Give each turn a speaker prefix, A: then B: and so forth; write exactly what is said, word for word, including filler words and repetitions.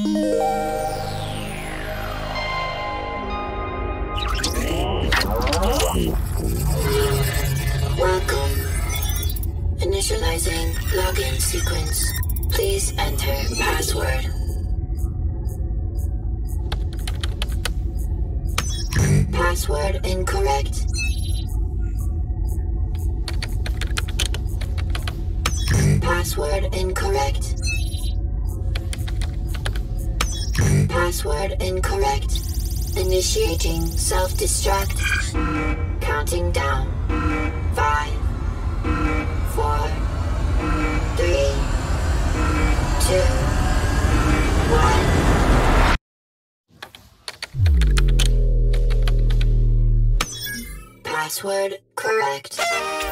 A: Welcome. Initializing login sequence. Please enter password. Password incorrect. Password incorrect. Password incorrect. Initiating self-destruct. Counting down. Five, four, three, two, one. Password correct.